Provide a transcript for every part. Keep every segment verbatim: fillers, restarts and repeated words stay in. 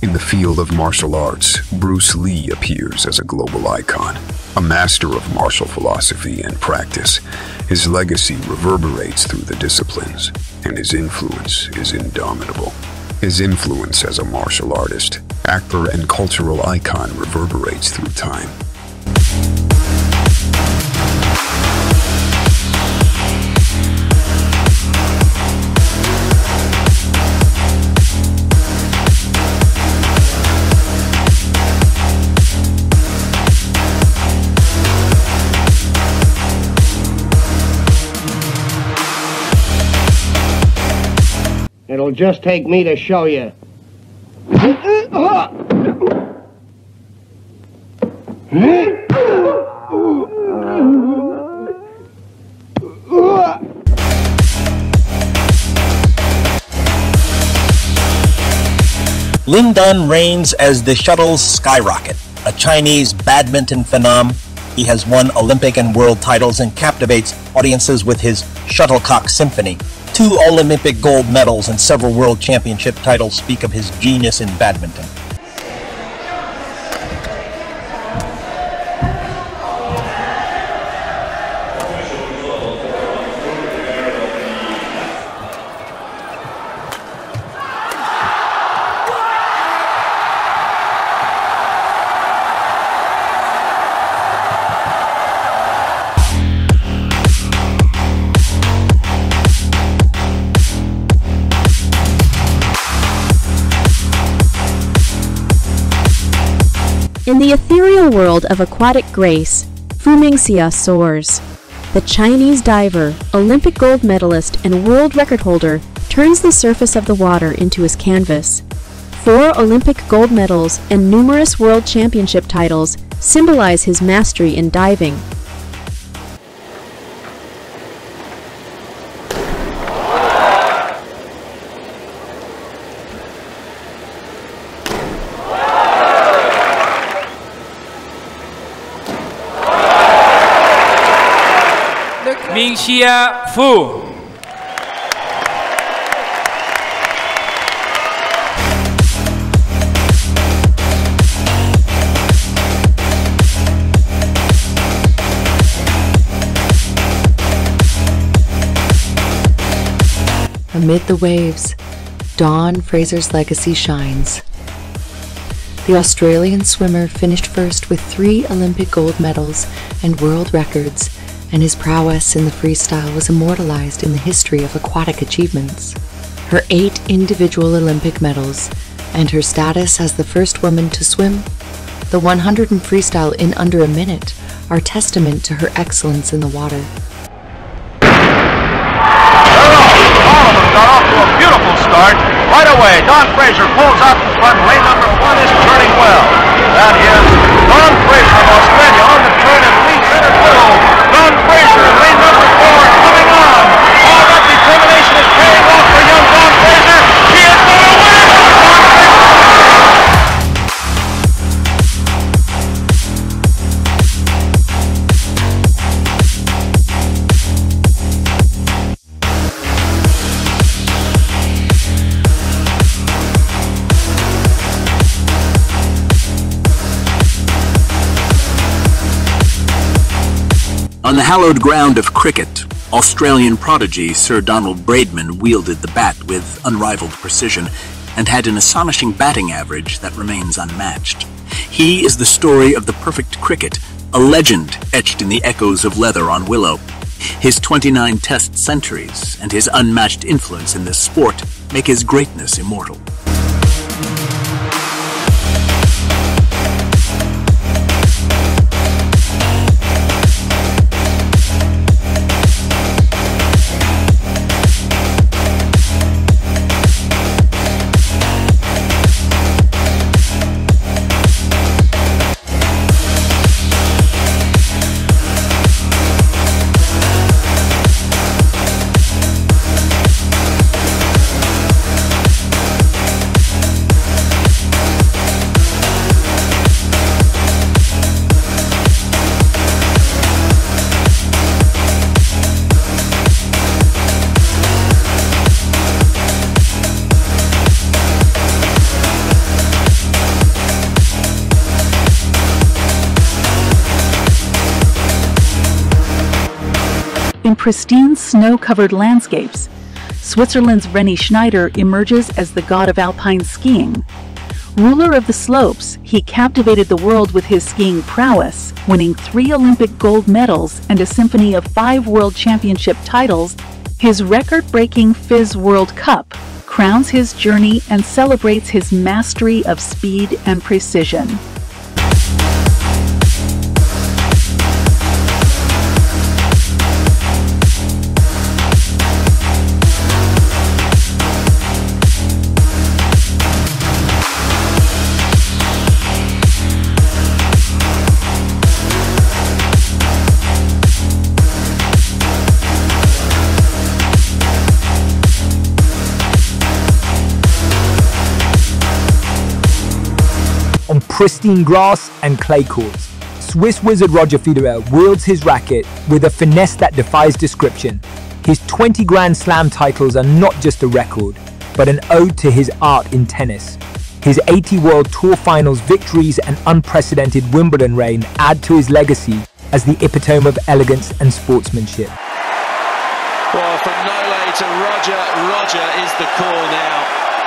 In the field of martial arts, Bruce Lee appears as a global icon, a master of martial philosophy and practice. His legacy reverberates through the disciplines, and his influence is indomitable. His influence as a martial artist, actor, and cultural icon reverberates through time. It'll just take me to show you. Lin Dan reigns as the shuttle's skyrocket, a Chinese badminton phenom. He has won Olympic and world titles and captivates audiences with his Shuttlecock Symphony. Two Olympic gold medals and several world championship titles speak of his genius in badminton. In the ethereal world of aquatic grace, Fu Mingxia soars. The Chinese diver, Olympic gold medalist, and world record holder turns the surface of the water into his canvas. Four Olympic gold medals and numerous world championship titles symbolize his mastery in diving. Mingxia Fu. Amid the waves, Dawn Fraser's legacy shines. The Australian swimmer finished first with three Olympic gold medals and world records, and his prowess in the freestyle was immortalized in the history of aquatic achievements. Her eight individual Olympic medals and her status as the first woman to swim the one hundred in freestyle in under a minute are testament to her excellence in the water. All of them got off to a beautiful start. Right away, Dawn Fraser pulls out in front. Lane number one is turning well. That is Dawn Fraser of Australia on the turn and leads in her middle. Dawn Fraser in lane number four coming on. All that determination is paying off for young Dawn Fraser. She is going to win! On the hallowed ground of cricket, Australian prodigy Sir Donald Braidman wielded the bat with unrivaled precision and had an astonishing batting average that remains unmatched. He is the story of the perfect cricket, a legend etched in the echoes of leather on willow. His twenty-nine test centuries and his unmatched influence in this sport make his greatness immortal. in pristine snow-covered landscapes. Switzerland's René Schneider emerges as the god of alpine skiing. Ruler of the slopes, he captivated the world with his skiing prowess, winning three Olympic gold medals and a symphony of five World Championship titles. His record-breaking Fizz World Cup crowns his journey and celebrates his mastery of speed and precision. On pristine grass and clay courts, Swiss wizard Roger Federer wields his racket with a finesse that defies description. His twenty Grand Slam titles are not just a record, but an ode to his art in tennis. His eighty World Tour Finals victories and unprecedented Wimbledon reign add to his legacy as the epitome of elegance and sportsmanship. Well, from Nole to Roger, Roger is the call now.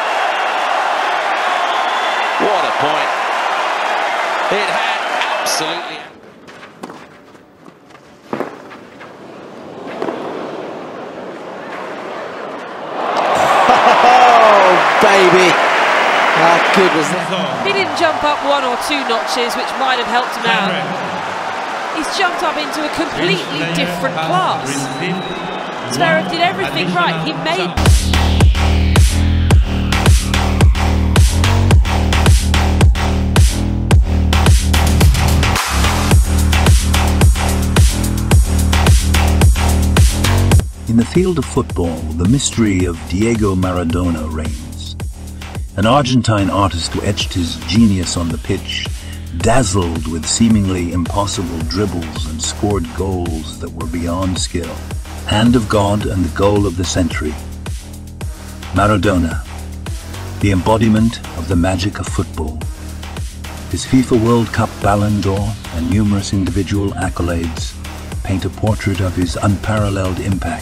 What a point. It had absolutely... Oh, baby. How good was that? He didn't jump up one or two notches, which might have helped him out. He's jumped up into a completely different class. Zverev did everything right. He made... In the field of football, the mystery of Diego Maradona reigns. An Argentine artist who etched his genius on the pitch, dazzled with seemingly impossible dribbles and scored goals that were beyond skill. Hand of God and the goal of the century. Maradona, the embodiment of the magic of football. His FIFA World Cup Ballon d'Or and numerous individual accolades paint a portrait of his unparalleled impact.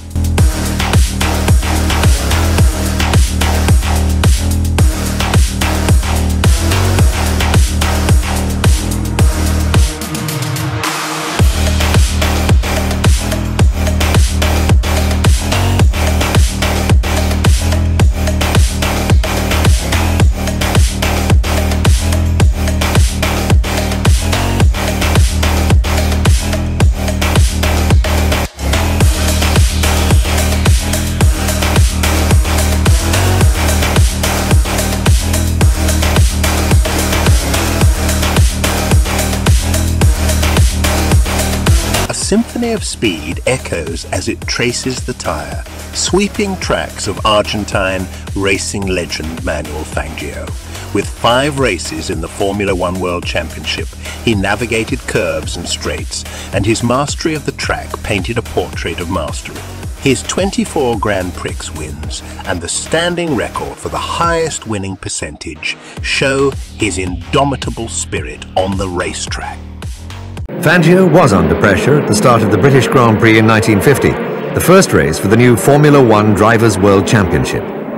Symphony of speed echoes as it traces the tire, sweeping tracks of Argentine racing legend Manuel Fangio. With five races in the Formula One World Championship, he navigated curves and straights, and his mastery of the track painted a portrait of mastery. His twenty-four Grand Prix wins and the standing record for the highest winning percentage show his indomitable spirit on the racetrack. Fangio was under pressure at the start of the British Grand Prix in nineteen fifty, the first race for the new Formula One Drivers' World Championship.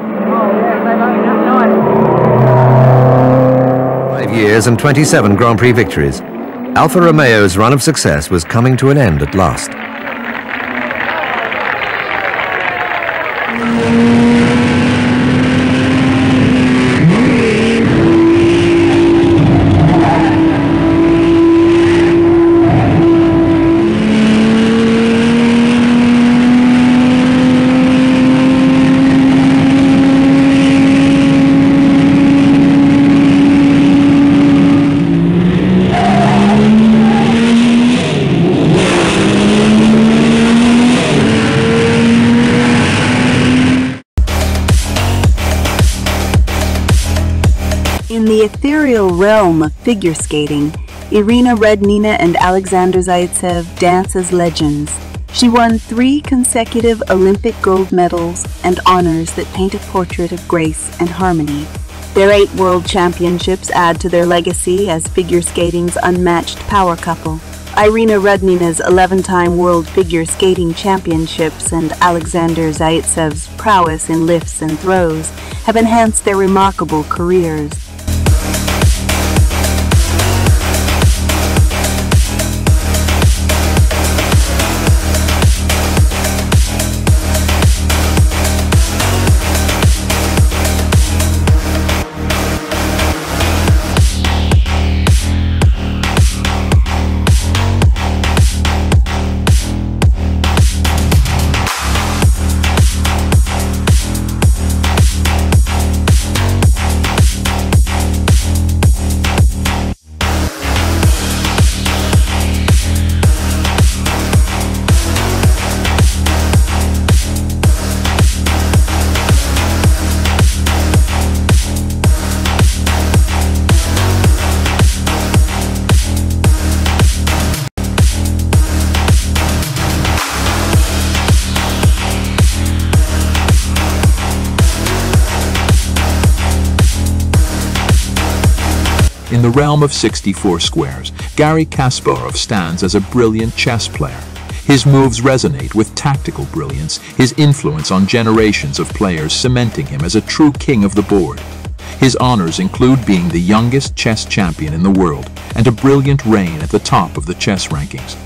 Five years and twenty-seven Grand Prix victories, Alfa Romeo's run of success was coming to an end at last. In the ethereal realm of figure skating, Irina Rednina and Alexander Zaitsev dance as legends. She won three consecutive Olympic gold medals and honors that paint a portrait of grace and harmony. Their eight world championships add to their legacy as figure skating's unmatched power couple. Irina Rudnina's eleven-time World Figure Skating Championships and Alexander Zaitsev's prowess in lifts and throws have enhanced their remarkable careers. In the realm of sixty-four squares, Garry Kasparov stands as a brilliant chess player. His moves resonate with tactical brilliance, his influence on generations of players cementing him as a true king of the board. His honors include being the youngest chess champion in the world and a brilliant reign at the top of the chess rankings.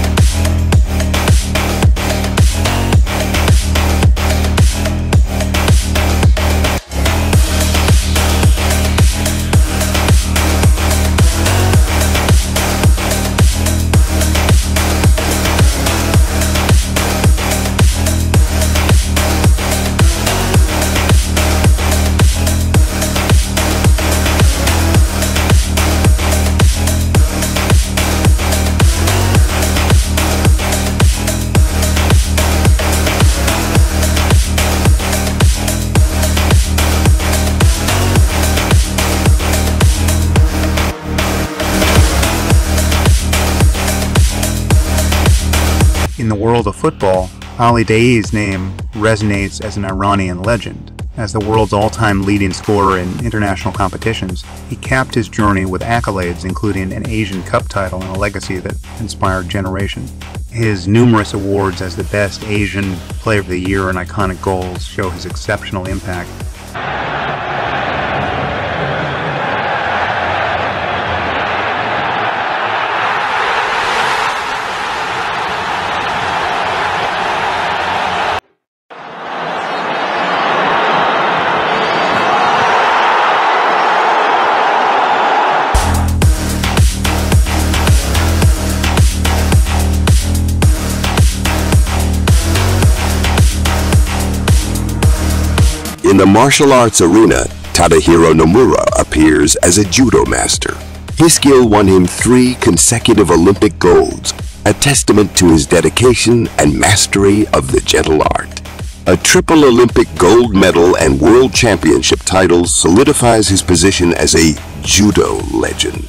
In the world of football, Ali Daei's name resonates as an Iranian legend. As the world's all-time leading scorer in international competitions, he capped his journey with accolades including an Asian Cup title and a legacy that inspired generations. His numerous awards as the best Asian Player of the Year and iconic goals show his exceptional impact. In the martial arts arena, Tadahiro Nomura appears as a judo master. His skill won him three consecutive Olympic golds, a testament to his dedication and mastery of the gentle art. A triple Olympic gold medal and world championship title solidifies his position as a judo legend.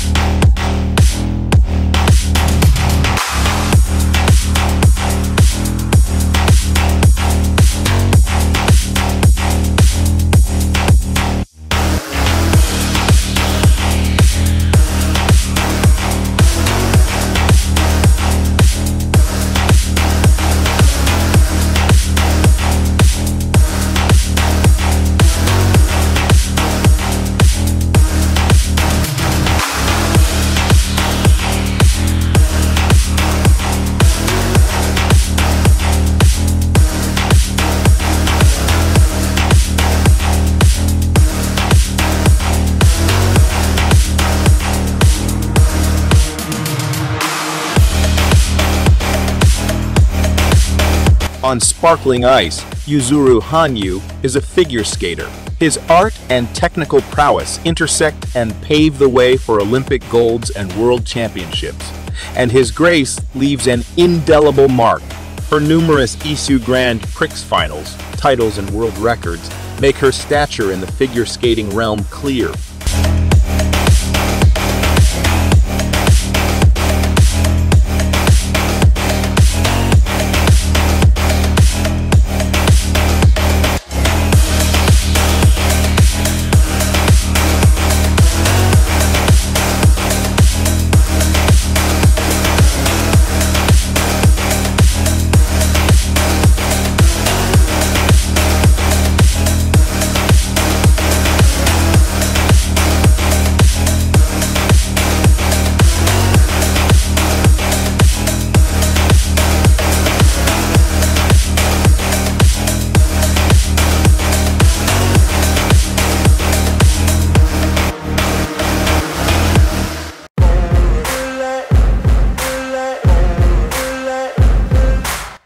On sparkling ice, Yuzuru Hanyu is a figure skater. His art and technical prowess intersect and pave the way for Olympic golds and world championships. And his grace leaves an indelible mark. Her numerous Issue Grand Prix finals, titles and world records make her stature in the figure skating realm clear.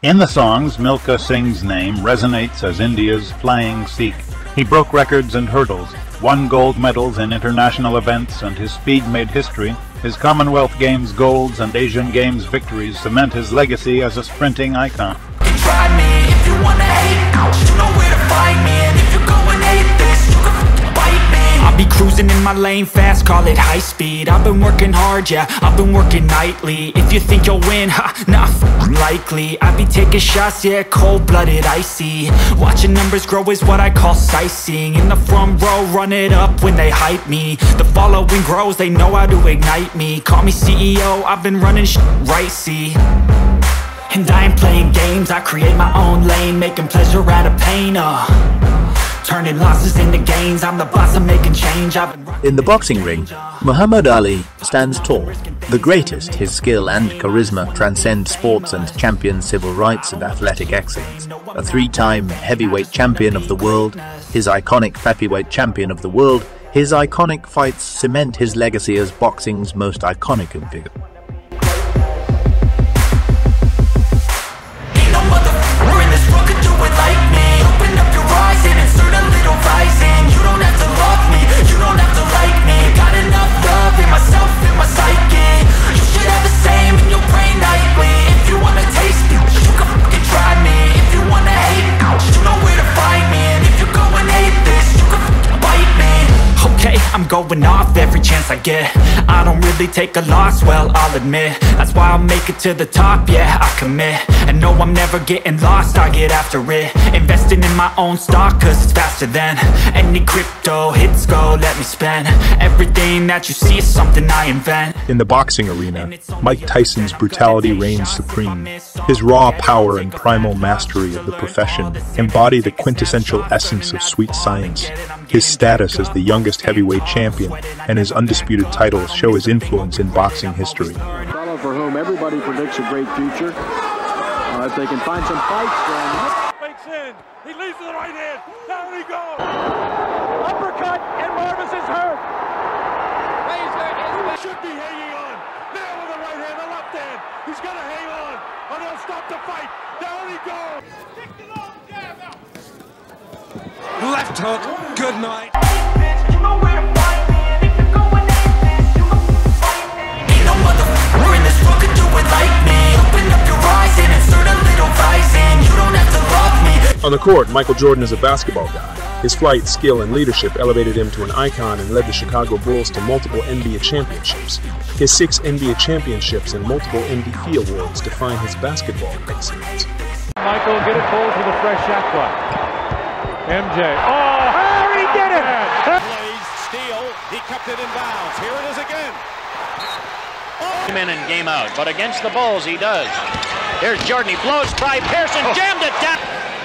In the songs, Milka Singh's name resonates as India's flying Sikh. He broke records and hurdles, won gold medals in international events, and his speed made history. His Commonwealth Games golds and Asian Games victories cement his legacy as a sprinting icon. Try me if you wanna hate, you know where to find me, and if you're going hate this, you can bite me. I'll be cruising in my lane fast, call it high speed. I've been working hard, yeah, I've been working nightly. If you think you'll win, ha, not f***ing likely. I be taking shots, yeah, cold-blooded, icy. Watching numbers grow is what I call sightseeing. In the front row, run it up when they hype me. The following grows, they know how to ignite me. Call me C E O, I've been running sh** right, see. And I ain't playing games, I create my own lane, making pleasure out of pain, uh turning losses into gains, I'm the boss, I'm making change. I've been In the boxing ring, Muhammad Ali stands tall. The greatest, his skill and charisma transcend sports and champion civil rights and athletic excellence. A three-time heavyweight champion of the world, his iconic heavyweight champion of the world, his iconic fights cement his legacy as boxing's most iconic figure. I'm going off every chance I get. I don't really take a loss, well, I'll admit. That's why I'll make it to the top, yeah, I commit. And no, I'm never getting lost, I get after it. Investing in my own stock, cause it's faster than any crypto hits go, let me spend. Everything that you see is something I invent. In the boxing arena, Mike Tyson's brutality reigns supreme. His raw power and primal mastery of the profession embody the quintessential essence of sweet science. His status as the youngest heavyweight champion and his undisputed titles show his influence in boxing history. A fellow for whom everybody predicts a great future. Uh, if they can find some fights, then... Fakes in. He leads to the right hand. Down he goes. Uppercut, and Marvis is hurt. Razor is... Should be hanging on. Now with the right hand, the left hand. He's got to hang on, or they'll stop the fight. Down he goes. Kick the long jab out. Left hook. Good night. On the court, Michael Jordan is a basketball guy. His flight, skill, and leadership elevated him to an icon and led the Chicago Bulls to multiple N B A championships. His six N B A championships and multiple M V P awards define his basketball excellence. Michael, get it pulled for the fresh shot clock. M J. Oh, Harry did it! Plays, steal, he kept it in bounds. Here it is again. Game in and game out, but against the Bulls he does. Here's Jordan, he blows by Pearson, jammed it down.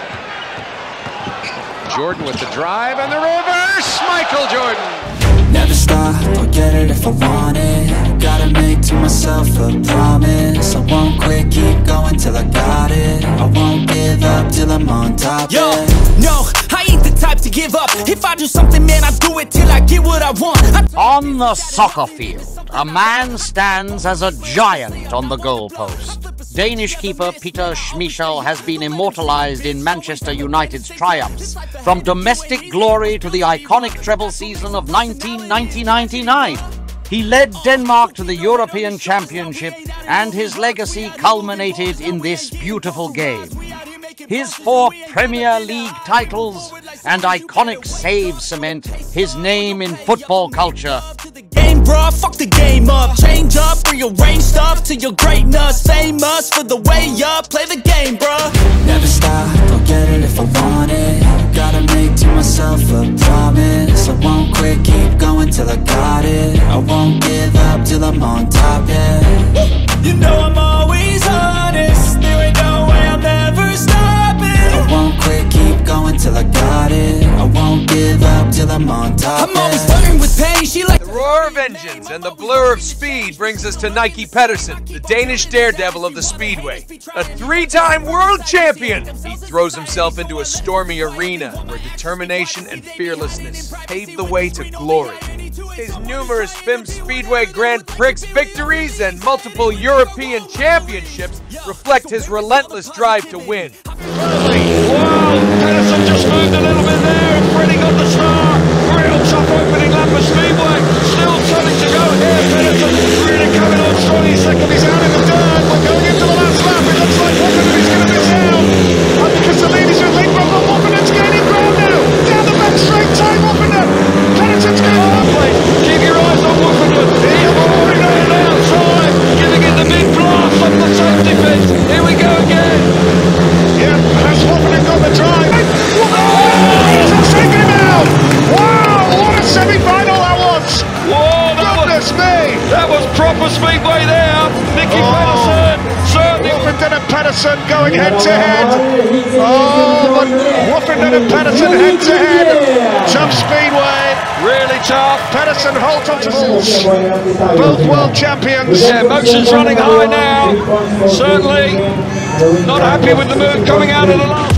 Jordan with the drive and the reverse, Michael Jordan. Never stop, I'll get it if I want it. Gotta make to myself a promise. I won't quit, keep going till I got it. I won't give up till I'm on top. Yo, no, I ain't the type to give up. If I do something, man, I do it till I get what I want. I on the soccer field, a man stands as a giant on the goalpost. Danish keeper Peter Schmeichel has been immortalized in Manchester United's triumphs, from domestic glory to the iconic treble season of nineteen ninety ninety-nine. He led Denmark to the European Championship, and his legacy culminated in this beautiful game. His four Premier League titles and iconic saves cement his name in football culture. Game, bruh, fuck the game up. Change up, rearrange stuff to your greatness. Famous for the way up, play the game, bruh. Never stop, I'll get it if I want it. Gotta make to myself a promise. I won't quit, keep going till I got it. I won't give up till I'm on top, yeah. You know I'm always honest. There ain't no way I'm ever stopping. I won't quit, keep going till I got it. I won't give up till I'm on top, I'm yeah. always flirting with pain, she like the roar of engines and the blur of speed brings us to Nike Pedersen, the Danish daredevil of the Speedway. A three-time world champion! He throws himself into a stormy arena where determination and fearlessness pave the way to glory. His numerous F I M Speedway Grand Prix victories and multiple European championships reflect his relentless drive to win. Wow, Pedersen just moved a little bit there and Freddie got the star. Real tough opening lap of Speedway. Still something to go here. Pedersen really coming on strong. He's second, he's out in the dirt. We're going into the last lap. It looks like Woffinden's going to miss out. And because the leaders are thinking, well, Woffinden's gaining ground now. Down the back straight time, Woffinden. Pedersen's going to place. Keep your eyes on Woffinden. He's already on the outside. Giving it the big blast off the safety pit. Here we go again. Yeah, has Woffinden got the drive? Oh, he's taken him out! Wow, what a semi-final that was! Whoa, that goodness was, me! That was proper Speedway there. Nicky oh. Pedersen, certainly. Woffinden and Pedersen going head to head. Oh, but Woffinden and Pedersen head to head. Tough Speedway, really tough. Pedersen holds on to both world champions. Yeah, emotions running high now. Certainly. Not happy with the move coming out of the last.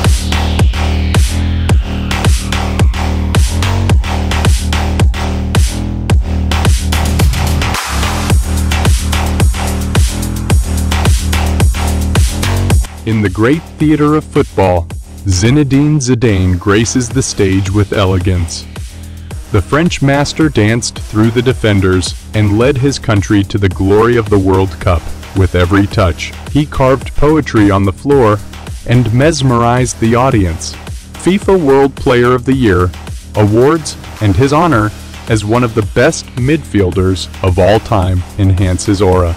In the great theater of football, Zinedine Zidane graces the stage with elegance. The French master danced through the defenders and led his country to the glory of the World Cup. With every touch, he carved poetry on the floor and mesmerized the audience. FIFA World Player of the Year, awards, and his honor as one of the best midfielders of all time enhance his aura.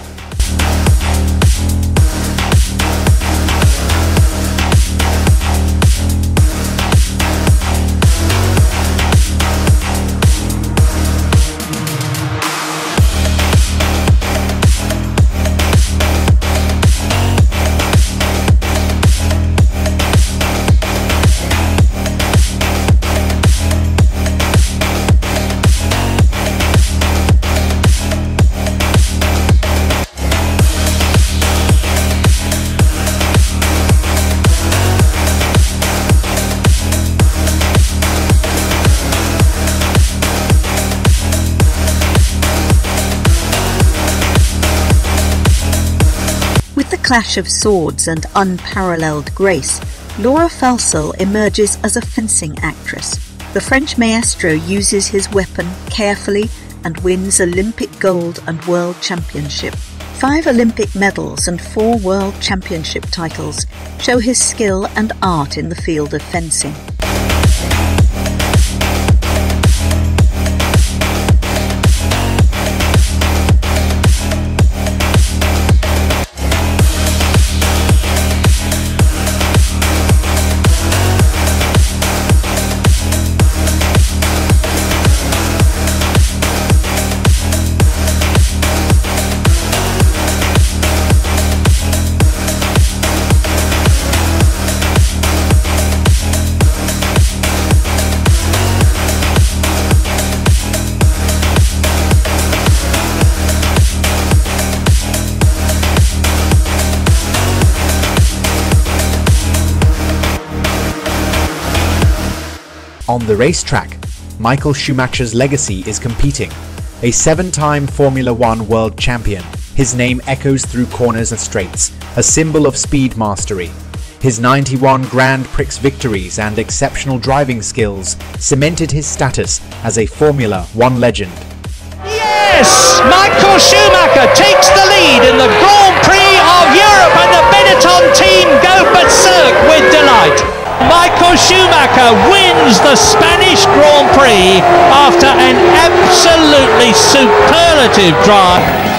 Clash of swords and unparalleled grace, Laura Falsell emerges as a fencing actress. The French maestro uses his weapon carefully and wins Olympic gold and world championship. Five Olympic medals and four world championship titles show his skill and art in the field of fencing. On the racetrack, Michael Schumacher's legacy is competing. A seven-time Formula One world champion, his name echoes through corners and straights, a symbol of speed mastery. His ninety-one Grand Prix victories and exceptional driving skills cemented his status as a Formula One legend. Yes! Michael Schumacher takes the lead in the Grand Prix of Europe and the Benetton team go berserk with delight. Michael Schumacher wins the Spanish Grand Prix after an absolutely superlative drive.